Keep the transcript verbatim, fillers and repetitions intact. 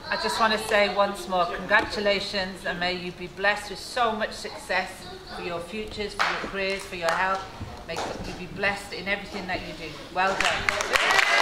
I just want to say once more, congratulations, and may you be blessed with so much success for your futures, for your careers, for your health. May you be blessed in everything that you do. Well done.